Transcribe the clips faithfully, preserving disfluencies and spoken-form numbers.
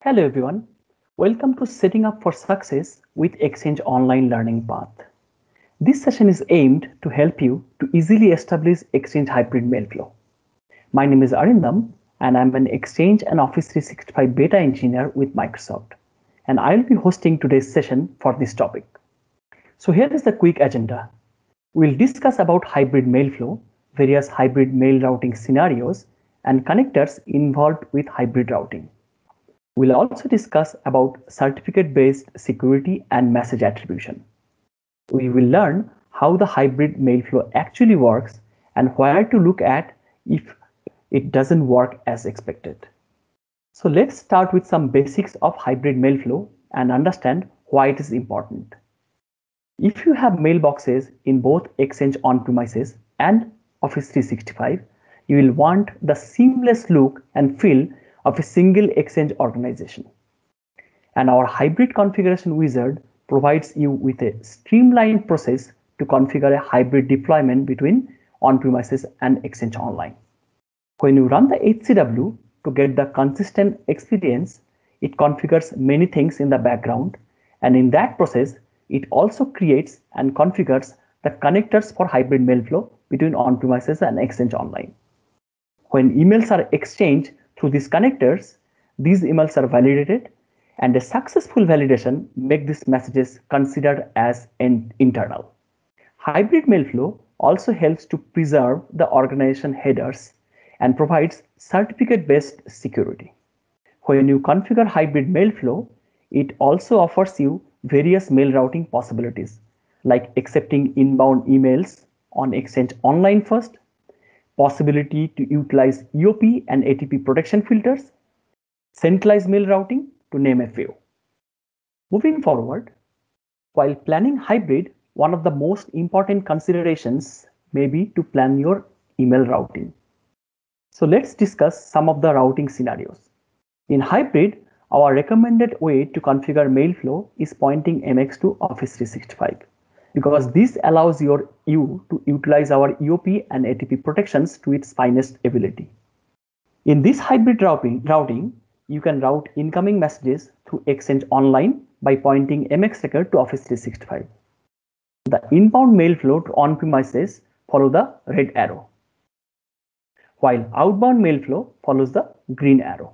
Hello everyone, welcome to Setting Up for Success with Exchange Online Learning Path. This session is aimed to help you to easily establish Exchange Hybrid Mail Flow. My name is Arindam and I'm an Exchange and Office three sixty-five beta engineer with Microsoft, and I'll be hosting today's session for this topic. So here is the quick agenda. We'll discuss about hybrid mail flow, various hybrid mail routing scenarios, and connectors involved with hybrid routing. We'll also discuss about certificate-based security and message attribution. We will learn how the hybrid mail flow actually works and where to look at if it doesn't work as expected. So let's start with some basics of hybrid mail flow and understand why it is important. If you have mailboxes in both Exchange on-premises and Office three sixty-five, you will want the seamless look and feel of a single Exchange organization. And our hybrid configuration wizard provides you with a streamlined process to configure a hybrid deployment between on-premises and Exchange Online. When you run the H C W to get the consistent experience, it configures many things in the background, and in that process, it also creates and configures the connectors for hybrid mail flow between on-premises and Exchange Online. When emails are exchanged through these connectors, these emails are validated, and a successful validation makes these messages considered as an internal. Hybrid mail flow also helps to preserve the organization headers and provides certificate-based security. When you configure hybrid mail flow, it also offers you various mail routing possibilities, like accepting inbound emails on Exchange Online first, possibility to utilize E O P and A T P protection filters, centralized mail routing, to name a few. Moving forward, while planning hybrid, one of the most important considerations may be to plan your email routing. So let's discuss some of the routing scenarios. In hybrid, our recommended way to configure mail flow is pointing M X to Office three sixty-five, because this allows your you to utilize our E O P and A T P protections to its finest ability. In this hybrid routing, routing, you can route incoming messages through Exchange Online by pointing M X record to Office three sixty-five. The inbound mail flow to on-premises follow the red arrow, while outbound mail flow follows the green arrow.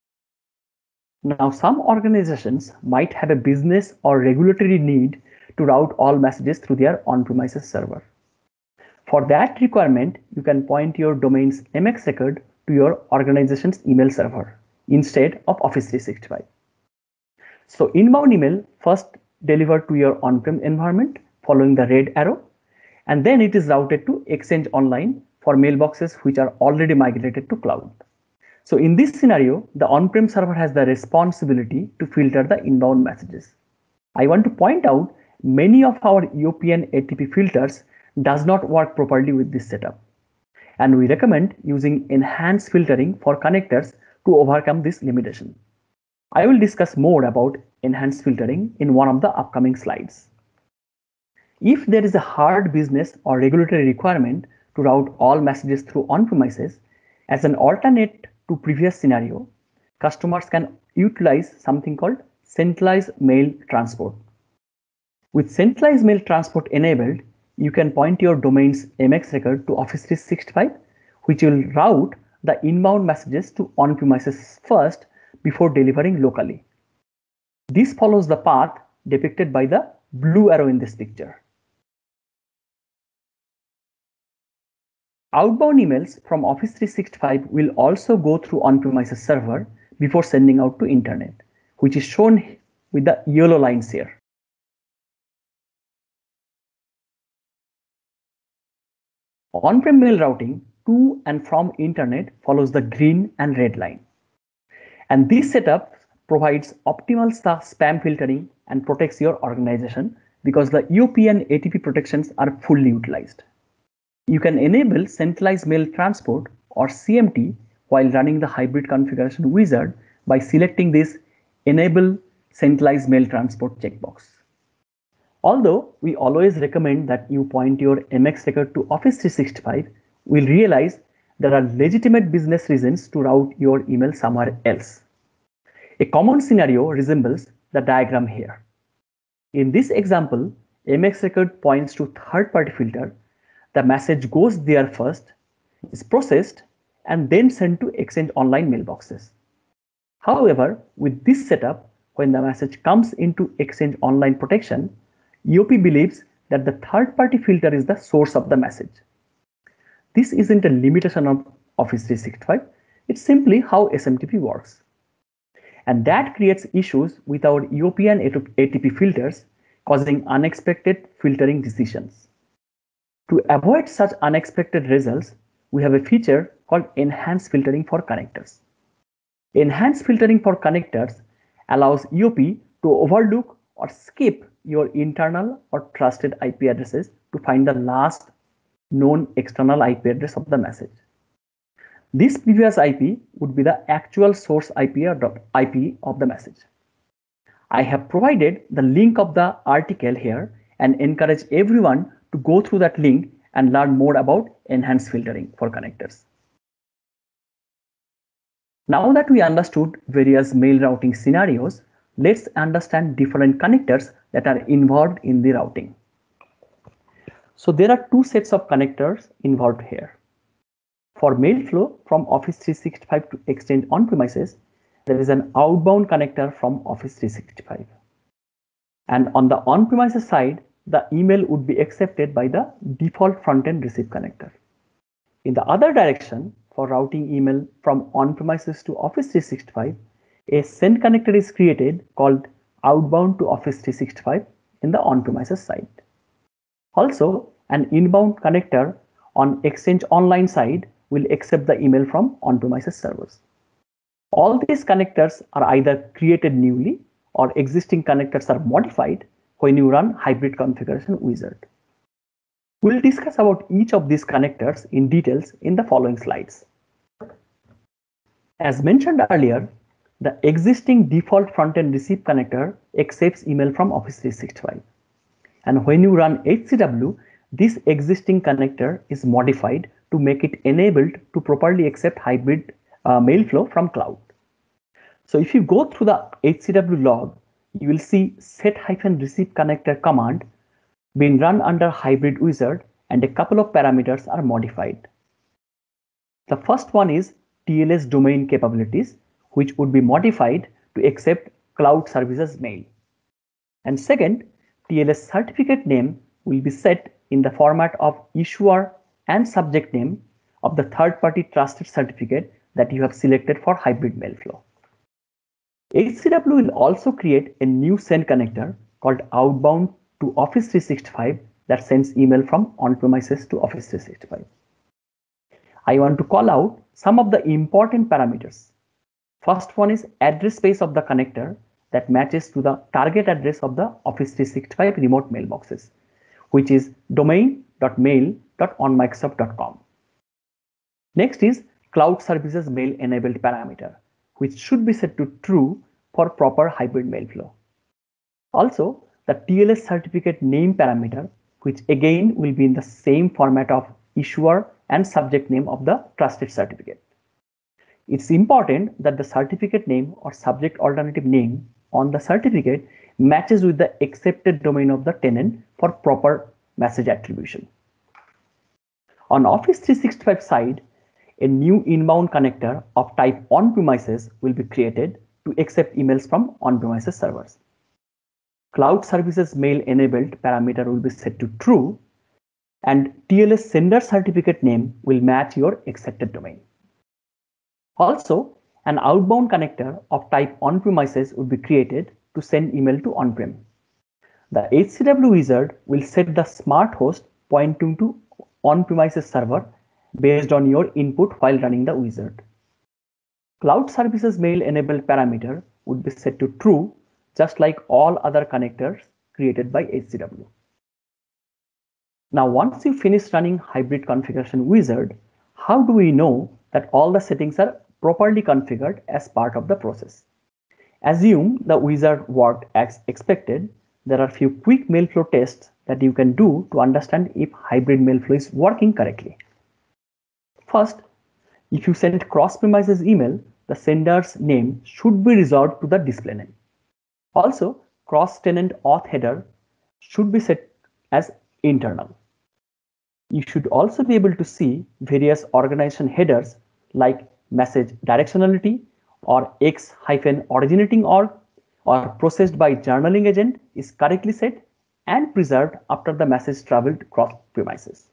Now, some organizations might have a business or regulatory need to route all messages through their on-premises server. For that requirement, you can point your domain's M X record to your organization's email server instead of Office three sixty-five. So inbound email first delivered to your on-prem environment following the red arrow, and then it is routed to Exchange Online for mailboxes which are already migrated to cloud. So in this scenario, the on-prem server has the responsibility to filter the inbound messages. I want to point out many of our E O P and A T P filters does not work properly with this setup, and we recommend using enhanced filtering for connectors to overcome this limitation. I will discuss more about enhanced filtering in one of the upcoming slides. If there is a hard business or regulatory requirement to route all messages through on-premises, as an alternate to previous scenario, customers can utilize something called centralized mail transport. With centralized mail transport enabled, you can point your domain's M X record to Office three sixty-five, which will route the inbound messages to on-premises first before delivering locally. This follows the path depicted by the blue arrow in this picture. Outbound emails from Office three sixty-five will also go through on-premises server before sending out to internet, which is shown with the yellow lines here. On-prem mail routing to and from internet follows the green and red line. And this setup provides optimal spam filtering and protects your organization because the E O P and A T P protections are fully utilized. You can enable centralized mail transport or C M T while running the hybrid configuration wizard by selecting this Enable Centralized Mail Transport checkbox. Although we always recommend that you point your M X record to Office three sixty-five, we'll realize there are legitimate business reasons to route your email somewhere else. A common scenario resembles the diagram here. In this example, M X record points to third-party filter. The message goes there first, is processed, and then sent to Exchange Online mailboxes. However, with this setup, when the message comes into Exchange Online protection, E O P believes that the third-party filter is the source of the message. This isn't a limitation of Office three sixty-five, it's simply how S M T P works. And that creates issues with our E O P and A T P filters, causing unexpected filtering decisions. To avoid such unexpected results, we have a feature called Enhanced Filtering for Connectors. Enhanced Filtering for Connectors allows E O P to overlook or skip your internal or trusted I P addresses to find the last known external I P address of the message. This previous I P would be the actual source I P of the message. I have provided the link of the article here and encourage everyone to go through that link and learn more about enhanced filtering for connectors. Now that we understood various mail routing scenarios, let's understand different connectors that are involved in the routing. So there are two sets of connectors involved here. For mail flow from Office three sixty-five to Exchange on-premises, there is an outbound connector from Office three sixty-five. And on the on-premises side, the email would be accepted by the default front-end receive connector. In the other direction, for routing email from on-premises to Office three sixty-five, a send connector is created called outbound to Office three sixty-five in the on-premises side. Also, an inbound connector on Exchange Online side will accept the email from on-premises servers. All these connectors are either created newly or existing connectors are modified when you run Hybrid Configuration Wizard. We'll discuss about each of these connectors in details in the following slides. As mentioned earlier, the existing default front-end receive connector accepts email from Office three sixty-five. And when you run H C W, this existing connector is modified to make it enabled to properly accept hybrid uh, mail flow from cloud. So if you go through the H C W log, you will see set-receive connector command being run under Hybrid Wizard, and a couple of parameters are modified. The first one is T L S domain capabilities, which would be modified to accept cloud services mail. And second, T L S certificate name will be set in the format of issuer and subject name of the third-party trusted certificate that you have selected for hybrid mail flow. H C W will also create a new send connector called outbound to Office three sixty-five that sends email from on-premises to Office three sixty-five. I want to call out some of the important parameters. First one is address space of the connector that matches to the target address of the Office three sixty-five remote mailboxes, which is domain dot mail dot on microsoft dot com. Next is cloud services mail enabled parameter, which should be set to true for proper hybrid mail flow. Also, the T L S certificate name parameter, which again will be in the same format of issuer and subject name of the trusted certificate. It's important that the certificate name or subject alternative name on the certificate matches with the accepted domain of the tenant for proper message attribution. On Office three sixty-five side, a new inbound connector of type on-premises will be created to accept emails from on-premises servers. Cloud services mail enabled parameter will be set to true, and T L S sender certificate name will match your accepted domain. Also, an outbound connector of type on-premises will be created to send email to on-prem. The H C W wizard will set the smart host pointing to on-premises server based on your input while running the wizard. Cloud services mail enabled parameter would be set to true, just like all other connectors created by H C W. Now, once you finish running Hybrid Configuration Wizard, how do we know that all the settings are properly configured as part of the process? Assume the wizard worked as expected. There are a few quick mail flow tests that you can do to understand if hybrid mail flow is working correctly. First, if you send cross-premises email the sender's name should be reserved to the display name. Also, cross-tenant auth header should be set as internal. You should also be able to see various organization headers like message directionality or x-originating org or processed by journaling agent is correctly set and preserved after the message traveled cross premises.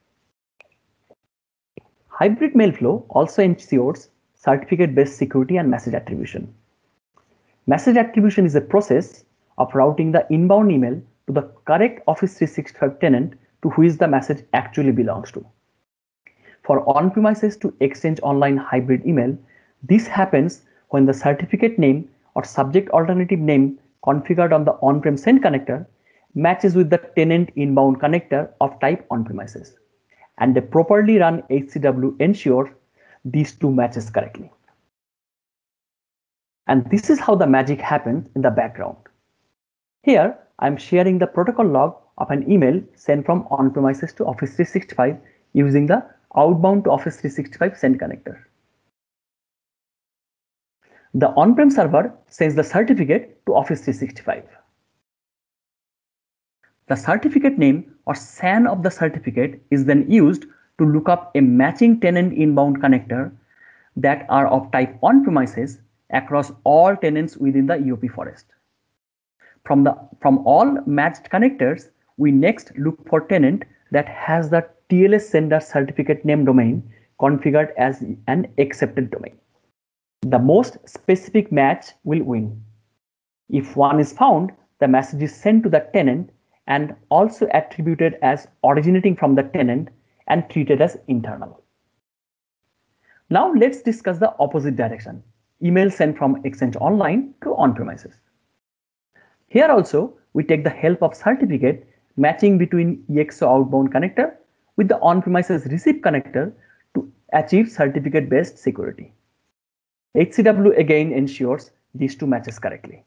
Hybrid mail flow also ensures certificate-based security and message attribution. Message attribution is a process of routing the inbound email to the correct Office three sixty-five tenant to which the message actually belongs to. For on-premises to Exchange Online hybrid email, this happens when the certificate name or subject alternative name configured on the on-prem send connector matches with the tenant inbound connector of type on-premises, and a properly run H C W ensures these two matches correctly. And this is how the magic happens in the background. Here, I'm sharing the protocol log of an email sent from on-premises to Office three sixty-five using the outbound to Office three sixty-five send connector. The on-prem server sends the certificate to Office three sixty-five. The certificate name or S A N of the certificate is then used to look up a matching tenant inbound connector that are of type on-premises across all tenants within the E O P forest. From, the, from all matched connectors, we next look for tenant that has the T L S sender certificate name domain configured as an accepted domain. The most specific match will win. If one is found, the message is sent to the tenant and also attributed as originating from the tenant and treated as internal. Now let's discuss the opposite direction, email sent from Exchange Online to on-premises. Here also, we take the help of certificate matching between E X O outbound connector with the on-premises receive connector to achieve certificate-based security. H C W again ensures these two matches correctly.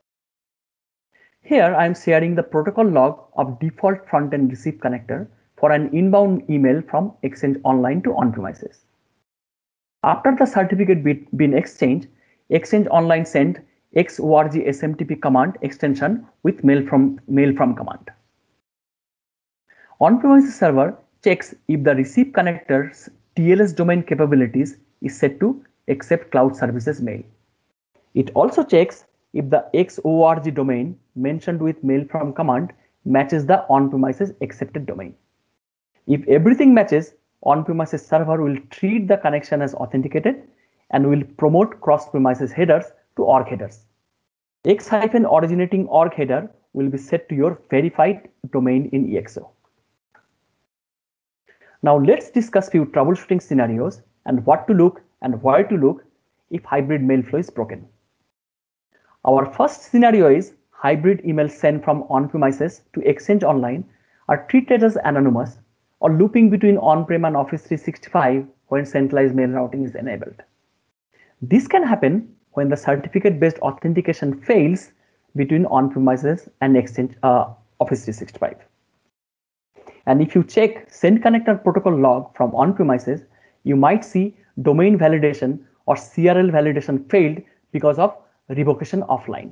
Here I am sharing the protocol log of default front-end receive connector for an inbound email from Exchange Online to on-premises. After the certificate been exchanged, Exchange Online sent xorg smtp command extension with mail from mail from command. On-premises server checks if the receive connector's T L S domain capabilities is set to accept cloud services mail. It also checks if the xorg domain mentioned with mail from command matches the on-premises accepted domain. If everything matches, on-premises server will treat the connection as authenticated and will promote cross-premises headers to org headers. X-originating org header will be set to your verified domain in E X O. Now let's discuss few troubleshooting scenarios and what to look and where to look if hybrid mail flow is broken. Our first scenario is hybrid emails sent from on-premises to Exchange Online are treated as anonymous or looping between on-prem and Office three sixty-five when centralized mail routing is enabled. This can happen when the certificate-based authentication fails between on-premises and Exchange uh, Office three sixty-five. And if you check send connector protocol log from on-premises, you might see domain validation or C R L validation failed because of revocation offline.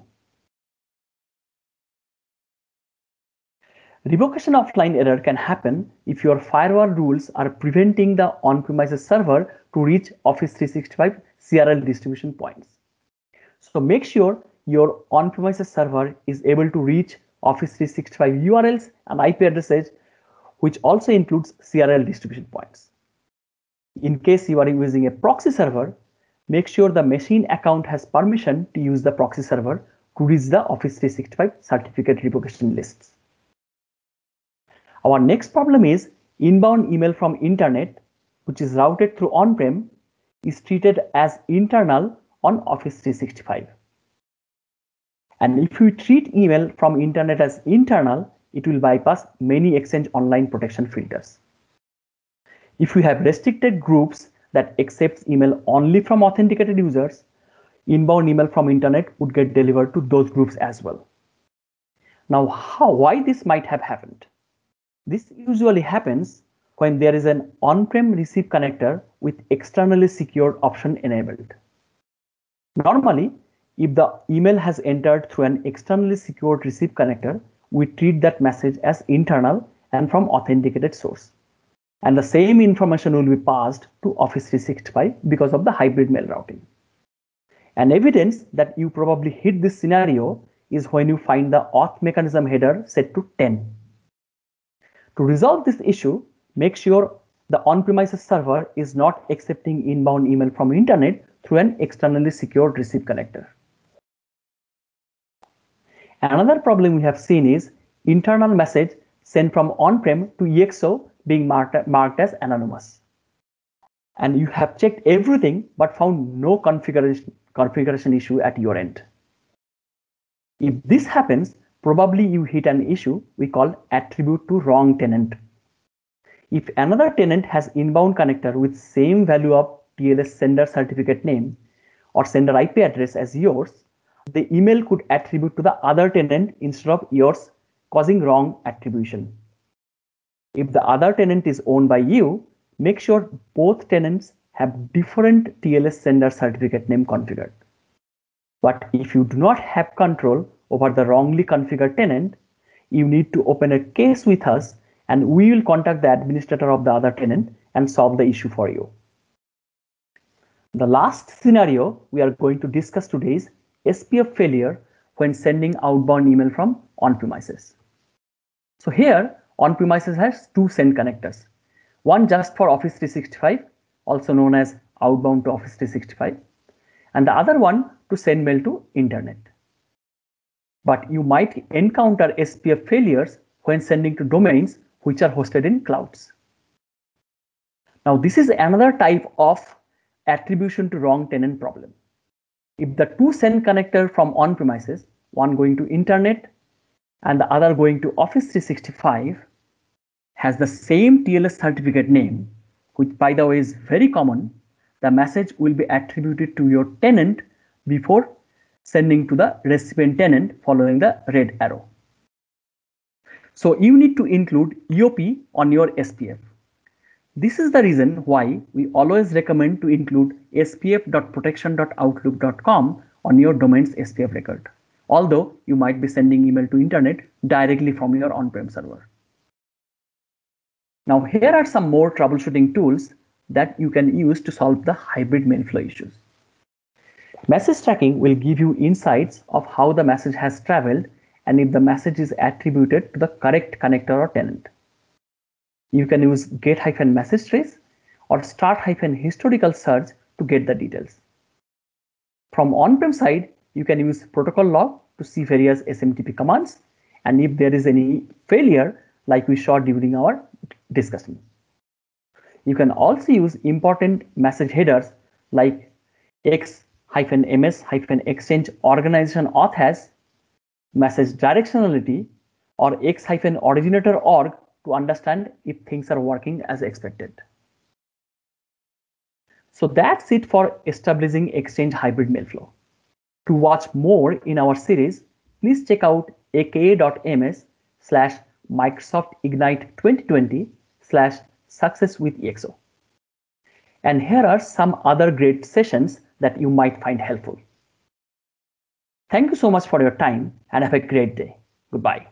Revocation offline error can happen if your firewall rules are preventing the on-premises server to reach Office three sixty-five C R L distribution points. So make sure your on-premises server is able to reach Office three sixty-five U R Ls and I P addresses, which also includes C R L distribution points. In case you are using a proxy server, make sure the machine account has permission to use the proxy server to reach the Office three sixty-five certificate revocation lists. Our next problem is inbound email from internet, which is routed through on-prem, is treated as internal on Office three sixty-five. And if we treat email from internet as internal, it will bypass many Exchange Online protection filters. If we have restricted groups that accepts email only from authenticated users, inbound email from internet would get delivered to those groups as well. Now, how, why this might have happened? This usually happens when there is an on-prem receive connector with externally secured option enabled. Normally, if the email has entered through an externally secured receive connector, we treat that message as internal and from authenticated source. And the same information will be passed to Office three sixty-five because of the hybrid mail routing. And evidence that you probably hit this scenario is when you find the auth mechanism header set to ten. To resolve this issue, make sure the on-premises server is not accepting inbound email from internet through an externally secured receive connector. Another problem we have seen is internal message sent from on-prem to E X O being marked, marked as anonymous. And you have checked everything but found no configuration, configuration issue at your end. If this happens, probably you hit an issue we call attribute to wrong tenant. If another tenant has inbound connector with same value of T L S sender certificate name or sender I P address as yours, the email could attribute to the other tenant instead of yours, causing wrong attribution. If the other tenant is owned by you, make sure both tenants have different T L S sender certificate name configured. But if you do not have control over the wrongly configured tenant, you need to open a case with us and we will contact the administrator of the other tenant and solve the issue for you. The last scenario we are going to discuss today is S P F failure when sending outbound email from on-premises. So here, on-premises has two send connectors. One just for Office three sixty-five, also known as outbound to Office three sixty-five, and the other one to send mail to internet. But you might encounter S P F failures when sending to domains which are hosted in clouds. Now, this is another type of attribution to wrong tenant problem. If the two send connector from on-premises, one going to internet and the other going to Office three sixty-five, has the same T L S certificate name, which by the way is very common, the message will be attributed to your tenant before sending to the recipient tenant following the red arrow. So you need to include E O P on your S P F. This is the reason why we always recommend to include S P F dot protection dot outlook dot com on your domain's S P F record, although you might be sending email to internet directly from your on-prem server. Now here are some more troubleshooting tools that you can use to solve the hybrid mail flow issues. Message tracking will give you insights of how the message has traveled and if the message is attributed to the correct connector or tenant. You can use get-message trace or start-historical search to get the details. From on-prem side, you can use protocol log to see various S M T P commands and if there is any failure like we saw during our discussion. You can also use important message headers like x-ms-exchange organization auth has, message directionality, or x-originator org to understand if things are working as expected. So that's it for establishing Exchange hybrid mail flow. To watch more in our series, please check out aka.ms slash Microsoft Ignite twenty twenty slash success with E X O. And here are some other great sessions that you might find helpful. Thank you so much for your time and have a great day. Goodbye.